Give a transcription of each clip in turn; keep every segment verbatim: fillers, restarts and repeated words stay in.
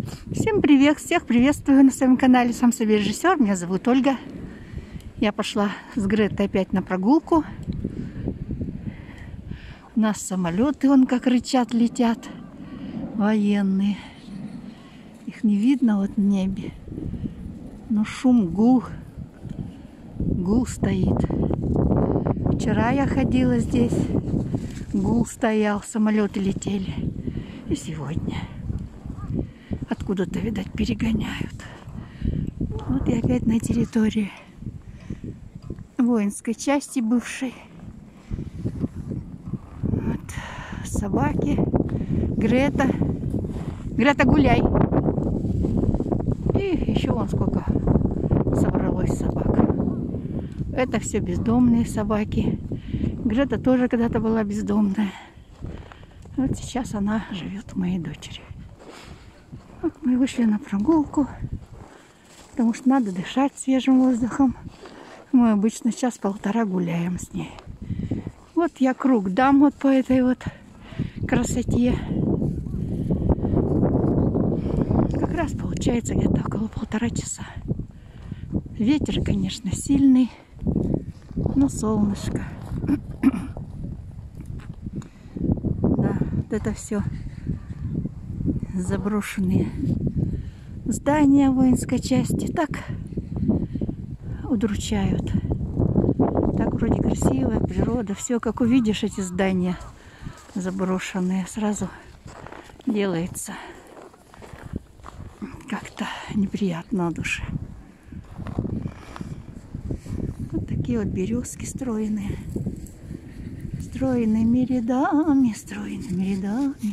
Всем привет! Всех приветствую на своем канале Сам себе режиссер. Меня зовут Ольга. Я пошла с Гретой опять на прогулку. У нас самолеты, вон как рычат, летят. Военные. Их не видно вот в небе. Но шум, гул. Гул стоит. Вчера я ходила здесь. Гул стоял, самолеты летели. И сегодня. Откуда-то, видать, перегоняют. Вот я опять на территории воинской части бывшей. Вот. Собаки. Грета. Грета, гуляй. И еще вон сколько собралось собак. Это все бездомные собаки. Грета тоже когда-то была бездомная. Вот сейчас она живет у моей дочери. Вот мы вышли на прогулку, потому что надо дышать свежим воздухом. Мы обычно час-полтора гуляем с ней. Вот я круг дам вот по этой вот красоте. Как раз получается где-то около полтора часа. Ветер, конечно, сильный, но солнышко. Да, вот это все заброшенные здания воинской части так удручают. Так вроде красивая природа. Все, как увидишь эти здания заброшенные, сразу делается как-то неприятно на душе. Вот такие вот березки стройные. Стройными рядами, стройными рядами.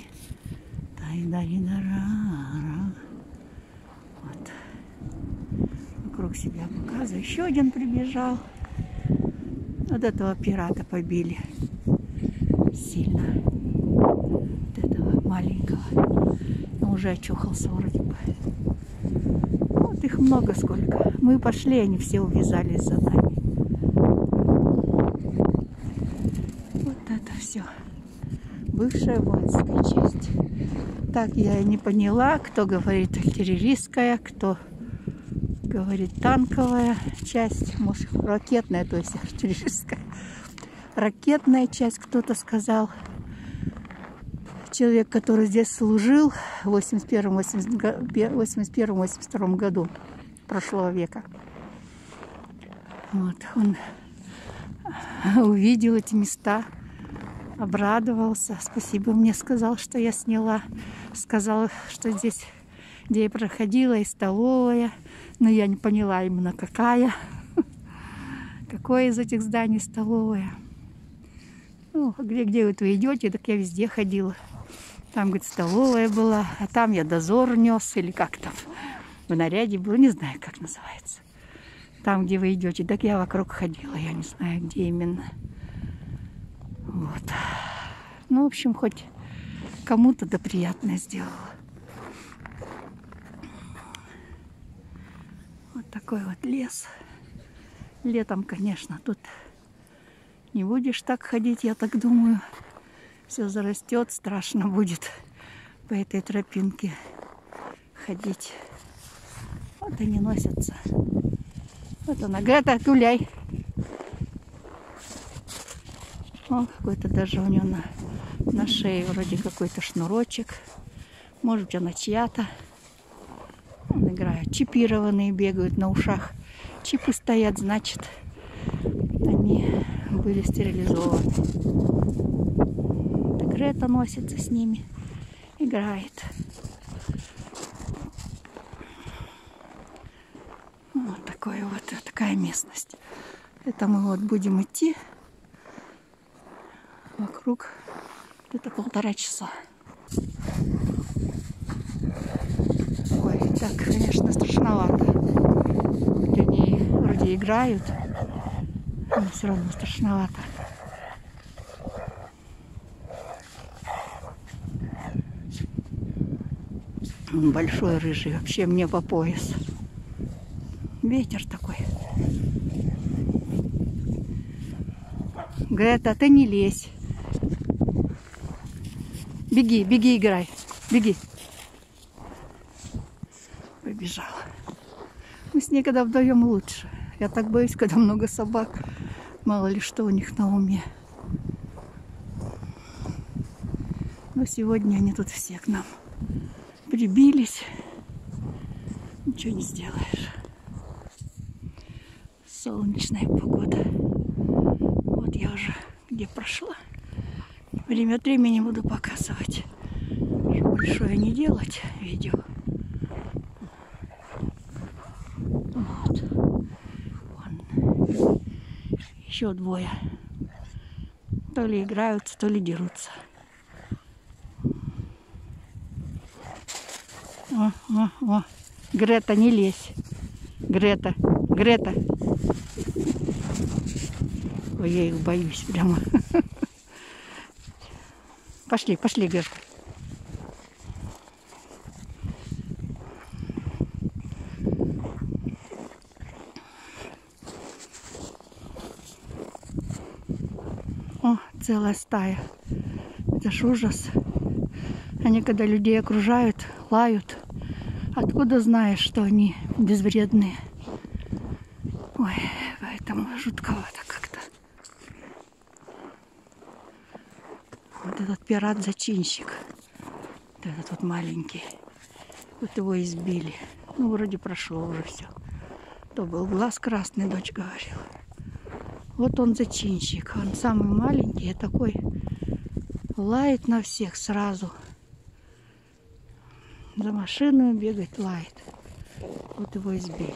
Вот. Вокруг себя показываю. Еще один прибежал. Вот этого пирата побили сильно. Вот этого маленького. Он уже очухался вроде бы. Вот их много сколько. Мы пошли, они все увязались за нами. Вот это все. Бывшая воинская часть. Так я и не поняла, кто говорит артиллерийская, кто говорит танковая часть, может ракетная, то есть артиллерийская. Ракетная часть, кто-то сказал. Человек, который здесь служил в восемьдесят первом — восемьдесят втором году прошлого века. Вот, он увидел эти места. Обрадовался. Спасибо мне сказал, что я сняла. Сказал, что здесь, где я проходила, и столовая. Но я не поняла именно какая. Какое из этих зданий столовая. Ну, где, где вот вы идете, так я везде ходила. Там, говорит, столовая была. А там я дозор нес. Или как там в наряде был. Не знаю, как называется. Там, где вы идете. Так я вокруг ходила. Я не знаю, где именно. Вот. Ну, в общем, хоть кому-то да приятное сделала. Вот такой вот лес. Летом, конечно, тут не будешь так ходить, я так думаю. Все зарастет, страшно будет по этой тропинке ходить. Вот они носятся. Вот она, Грета, гуляй. О, какой-то даже у него на, на шее вроде какой-то шнурочек. Может быть, она чья-то. Он играет. Чипированные бегают на ушах. Чипы стоят, значит, они были стерилизованы. Грета носится с ними. Играет. Вот такое вот, такая местность. Это мы вот будем идти. Вокруг где-то полтора часа. Ой, так, конечно, страшновато. Они вроде играют, но все равно страшновато. Он большой, рыжий, вообще мне по пояс. Ветер такой. Грета, ты не лезь. Беги, беги, играй. Беги. побежала. Мы с ней когда вдвоем лучше. Я так боюсь, когда много собак. Мало ли что у них на уме. Но сегодня они тут все к нам прибились. Ничего не сделаешь. Солнечная погода. Вот я уже где прошла. Время от времени буду показывать. Чтобы большое не делать видео. Вот. Вон. Еще двое. То ли играются, то ли дерутся. О, о, о. Грета, не лезь. Грета, Грета. Ой, я их боюсь прямо. Пошли, пошли, Грета. О, целая стая. Это ж ужас. Они, когда людей окружают, лают. Откуда знаешь, что они безвредные? Ой, поэтому жутковато как-то. Вот этот пират-зачинщик. Вот этот вот маленький. Вот его избили. Ну, вроде прошло уже все. То был глаз красный, дочь говорила. Вот он зачинщик. Он самый маленький, такой лает на всех сразу. За машину бегать лает. Вот его избили.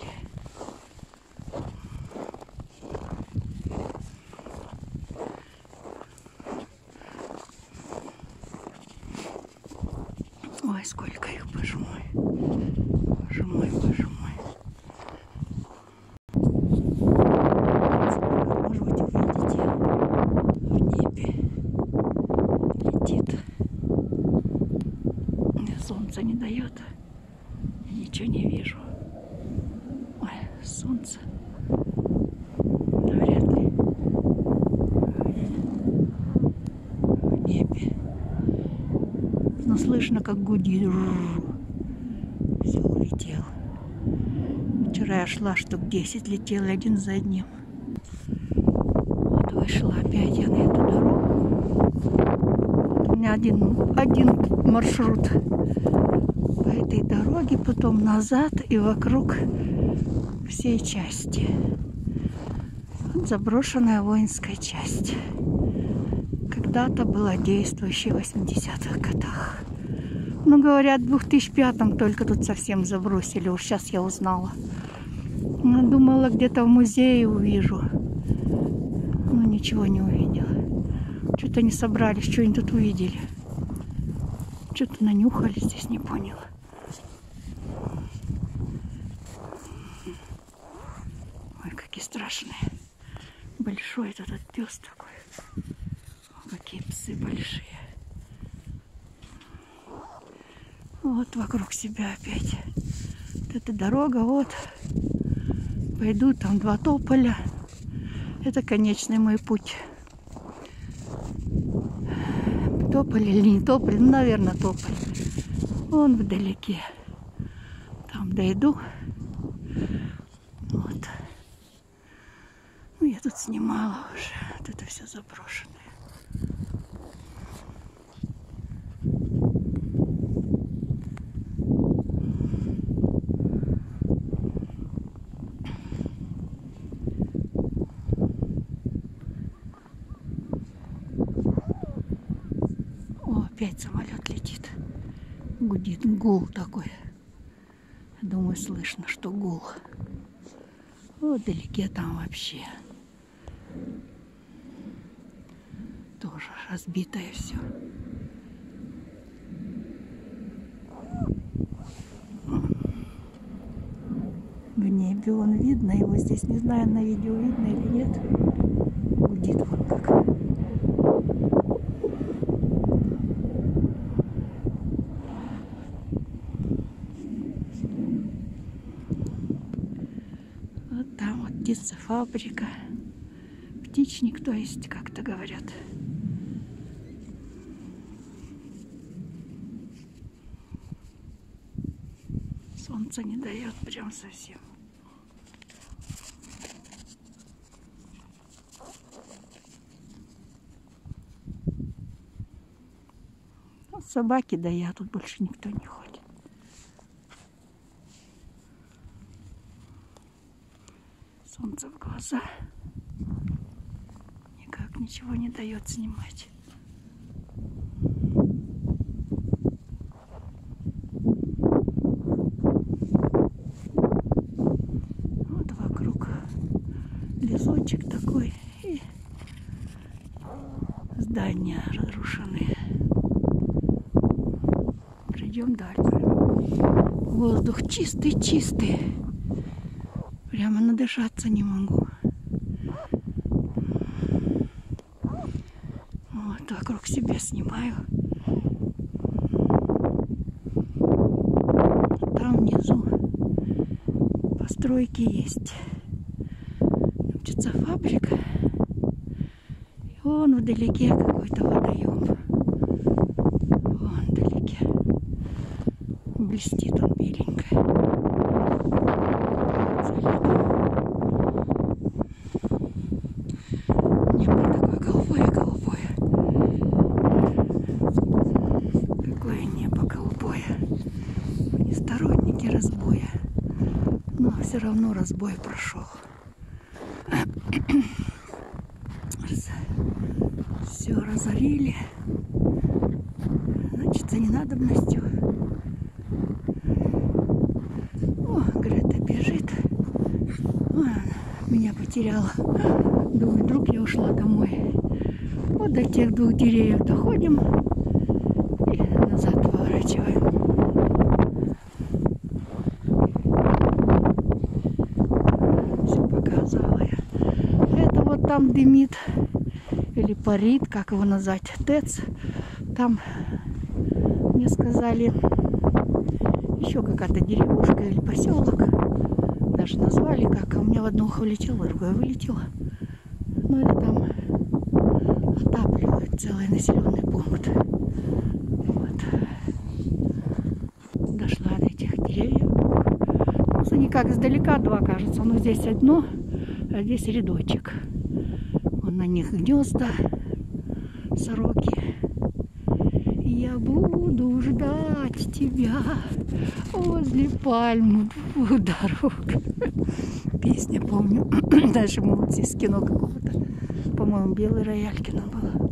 Ой, сколько их, боже мой. Боже мой, боже мой. Может быть, увидите, в небе летит. Солнце не дает. Я ничего не вижу. Ой, солнце. Вряд ли. В небе. Но слышно, как гудит. Все, улетел. Вчера я шла, штук десять летела один за одним. Вот вышла опять я на эту дорогу. Вот у меня один, один маршрут по этой дороге, потом назад и вокруг всей части. Вот заброшенная воинская часть. Когда-то была действующей в восьмидесятых годах. Ну, говорят, в две тысячи пятом только тут совсем забросили. Уж сейчас я узнала. Ну, думала, где-то в музее увижу. Но ничего не увидела. Что-то они собрались, что они тут увидели. Что-то нанюхали здесь, не поняла. Ой, какие страшные. Большой этот пес такой. Какие псы большие. Вот вокруг себя опять. Вот эта дорога, вот. Пойду, там два тополя. Это конечный мой путь. Тополь или не тополь? Ну, наверное, тополь. Вон вдалеке. Там дойду. Вот. Ну, я тут снимала уже. Вот это все заброшенное. Опять самолет летит. Гудит. Гул такой. Я думаю, слышно, что гул. Вот вдалеке там вообще. Тоже разбитое все. В небе он видно. Его здесь, не знаю, на видео видно или нет. Гудит вот как. Птицефабрика, птичник, то есть, как-то говорят. Солнце не дает прям совсем. Ну, собаки, да я, тут больше никто не ходит. Солнце в глаза. Никак ничего не дает снимать. Вот вокруг лесочек такой и здания разрушенные. Придем дальше. Воздух чистый-чистый. Прямо надышаться не могу. Вот вокруг себя снимаю. Там внизу постройки есть. Птица фабрика. И вон вдалеке какой-то водоем. Вон вдалеке. Блестит он беленько. Небо такое голубое-голубое. Какое небо голубое. Не сторонники разбоя. Но все равно разбой прошел. Все разорили. Значит, за ненадобностью. О, Грета бежит. О, меня потеряла. Думаю, вдруг я ушла домой. Вот до тех двух деревьев доходим и назад поворачиваем. Все показывала я. Это вот там дымит или парит, как его назвать, ТЭЦ. Там мне сказали еще какая-то деревушка или поселок. Даже назвали как. А у меня в одно ухо влетело, в другое вылетело. Но это там отапливают целый населенный пункт. Вот. Дошла до этих деревьев. Ну, они как издалека два, кажется. Но здесь одно, а здесь рядочек. Вон на них гнезда, сороки. Я буду ждать тебя возле пальмы двух дорог. Песня, помню. Дальше мы вот из кино какого-то. По-моему, Белый Роялькино было.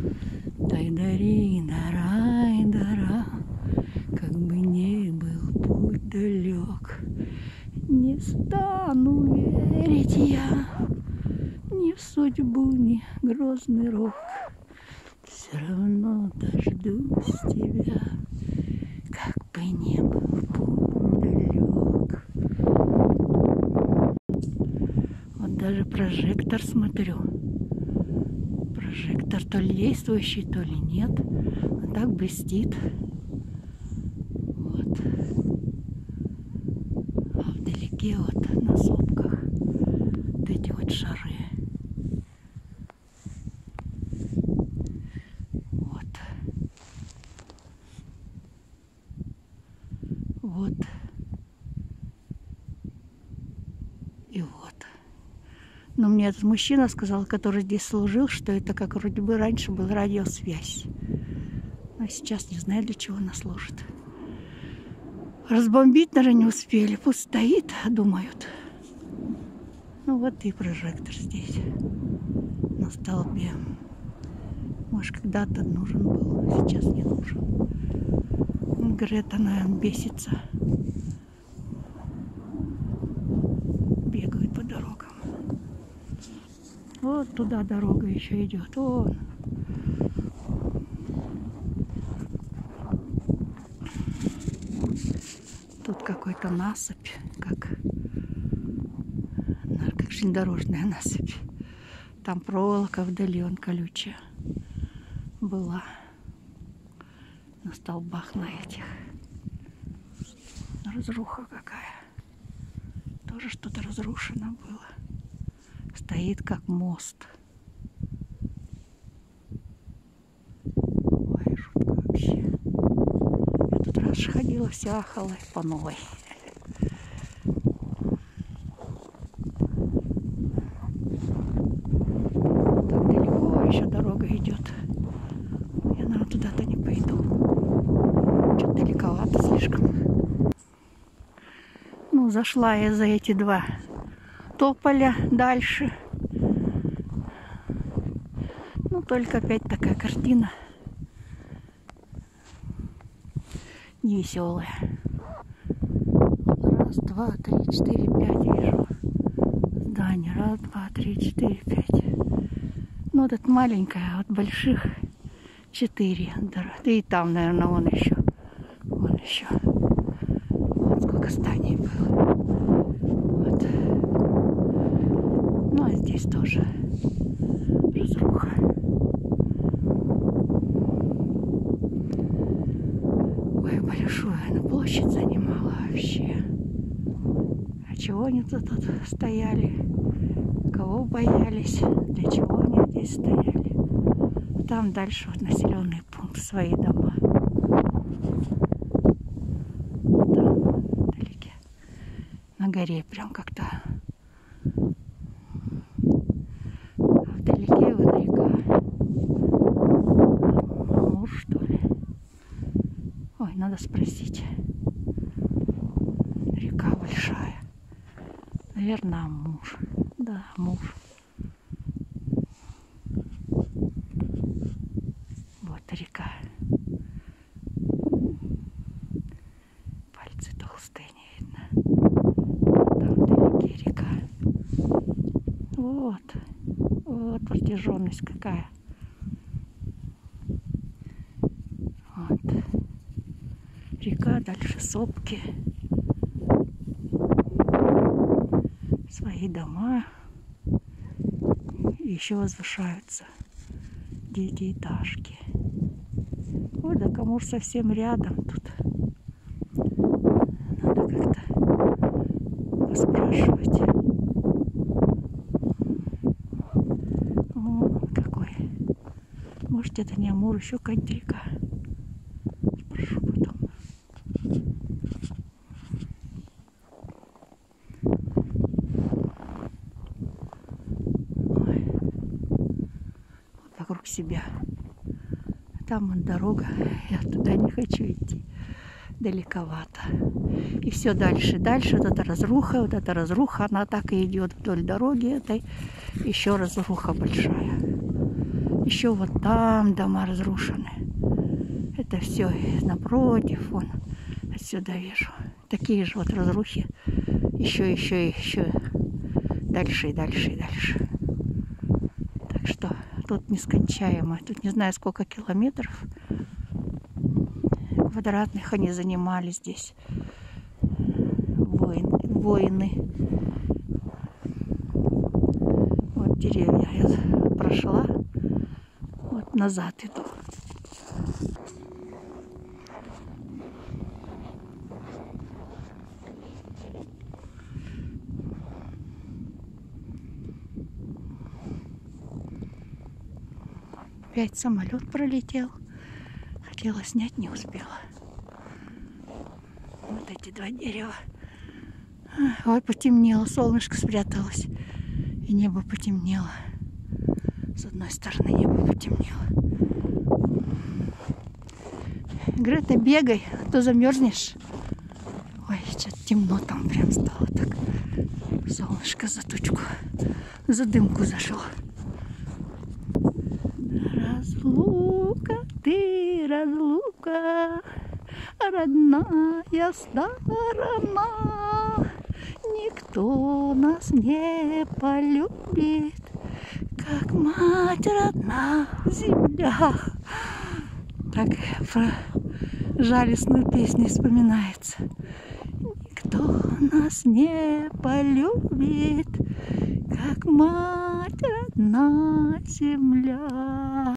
Дай-дари-дарай-дара, как бы не был путь далек, не стану верить я ни в судьбу, ни грозный рок. Все равно дождусь тебя, как бы не был путь далек. Вот даже прожектор смотрю. Прожектор то ли действующий, то ли нет. А так блестит. Вот. А вдалеке вот на сопках вот эти вот шары. Вот. Вот. И вот. Но мне этот мужчина сказал, который здесь служил, что это как вроде бы раньше была радиосвязь. А сейчас не знаю, для чего она служит. Разбомбить, наверное, не успели. Пусть стоит, думают. Ну вот и прожектор здесь. На столбе. Может, когда-то нужен был, сейчас не нужен. Грета, наверное, бесится. Бегает по дорогам. Вот туда дорога еще идет. Вон. Тут какой-то насыпь, как, как железнодорожная насыпь. Там проволока вдали, он колючая была на столбах на этих. Разруха какая. Тоже что-то разрушено было. Стоит как мост. Ой, жутко вообще. Я тут раз ходила, вся ахала по новой. что-то слишком. Ну, зашла я за эти два тополя дальше. Ну, только опять такая картина невеселая. Раз, два, три, четыре, пять вижу здание. Раз, два, три, четыре, пять. Ну, вот это маленькое, а вот больших четыре. Да и там, наверное, вон еще. Вон еще. Вот сколько зданий было. Вот. Ну, а здесь тоже разруха. Ой, большую она площадь занимала вообще. А чего они тут, тут стояли? Кого боялись? Для чего они здесь стояли? Там дальше вот населенный пункт, свои дома. Там вдалеке. На горе прям как-то. Вдалеке вот река. Амур, что ли? Ой, надо спросить. Река большая. Наверное, Амур. Да, Амур. Вот река. Пальцы толстые, не видно. Там вдалеке река. Вот. Вот протяженность какая. Вот. Река, дальше сопки. Свои дома. И еще возвышаются девятиэтажки. Ой, да Амур совсем рядом тут. Надо как-то поспрашивать. О, какой. Может, это не Амур, еще какая-нибудь река. Спрошу потом. Ой. Вот вокруг себя. Там вон дорога. Я туда не хочу идти. Далековато. И все дальше, дальше. Вот эта разруха, вот эта разруха, она так и идет вдоль дороги этой. Еще разруха большая. Еще вот там дома разрушены. Это все напротив, вон, отсюда вижу. Такие же вот разрухи. Еще, еще, еще. Дальше и дальше и дальше. Так что тут нескончаемо. Тут не знаю, сколько километров квадратных они занимали здесь. Воин, воины. Вот деревья я прошла. Вот назад иду. Опять самолет пролетел. Хотела снять, не успела. Вот эти два дерева. Ой, потемнело, солнышко спряталось. И небо потемнело. С одной стороны небо потемнело. Грета, бегай, а то замерзнешь. Ой, что-то темно там прям стало так. Солнышко за тучку, за дымку зашло. Разлука, ты разлука, родная сторона. Никто нас не полюбит, как мать родна земля. Так про жалостную песню вспоминается. Никто нас не полюбит, как мать родна земля.